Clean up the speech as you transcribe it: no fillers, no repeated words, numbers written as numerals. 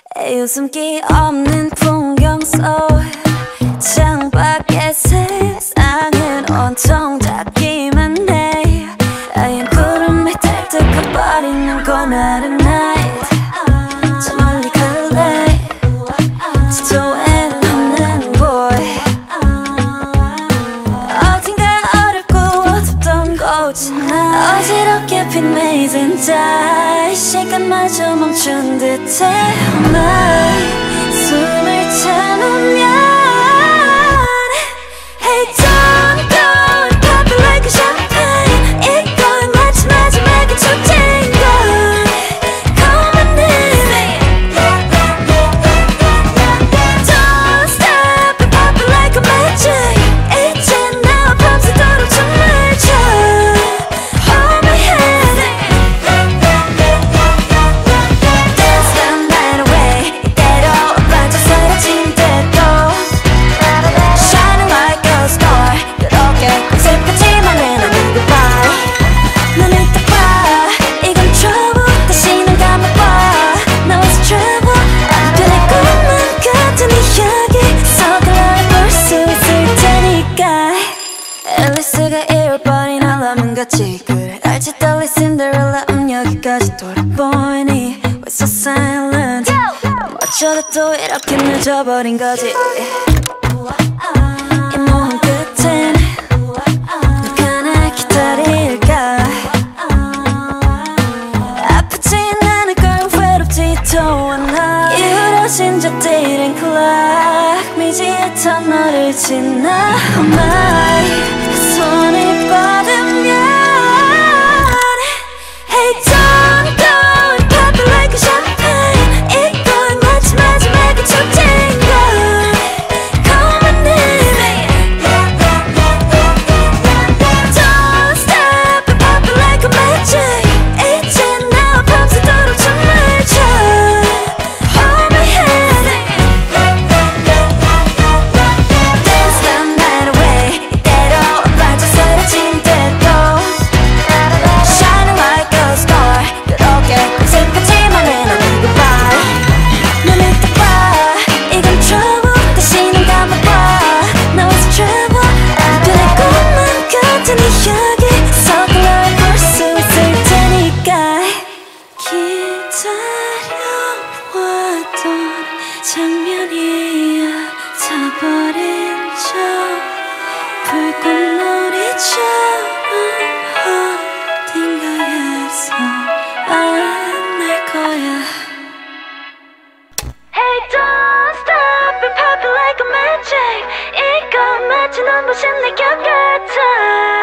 웃음기 없는 풍경 속 창밖의 세상은 온통 닫기만 해. 하얀 구름에 들뜨거버리는 고나른 night. 저 멀리 갈래 지도에는 없는 boy. 어딘가 어렵고 어둡던 곳 어지럽게 핀 maze and die. 시간마저 멈춘 듯해. Oh my 숨을 참으면 Hey don't go and pop it like a champagne. 이건 마치 마지막의 축제인 걸. Come on in. Don't stop and pop it like a magic. 이젠 나와 밤새도록 춤을 춰. Hold my hand. Dance the night away. 이대로 반짝 사라진 대로 Shining like a star. 그렇게 끔찍하지만은 아닌 goodbye. 눈을 딱 봐. 이건 trouble. 다시는 감아봐. Now it's trouble. 변할 것만 같은 이야기 서둘러 볼 수 있을 테니까. 앨리스가 잃어버린 알람음같이 그래 알지 떨린 신데렐라 여기까지 돌아보니 We're so silent. 어쩌다 또 이렇게 늦어버린 거지. 이 모험 끝엔 누가 날 기다릴까. 아프진 않을 걸 외롭지도 않아. 이후로진 저 dating clock 미지했던 너를 지나. Oh my 그 손을 뻗으면 Hey don't go and pop it like a champagne. 이건 마치 마지막의 축제인 걸. Come on in. Don't stop and pop it like a magic. 이젠 나와 밤새도록 춤을 춰. Hold my hand. Dance the night away. 이대로 반짝 사라진 대로 Shining like a star. 그렇게 끔찍하지만은 아닌 goodbye. 눈을 딱 봐. 이건 trouble. 다시는 감아봐. Now it's trouble. 변할 것만 같은 이야기 서둘러 볼 수 있을 테니까. 기다려왔던 장면이야 타버린 저 불꽃놀이처럼 어딘가에서 만날 거야. Hey don't stop and pop it like a magic. 이건 마치 눈부신 내 곁 같아.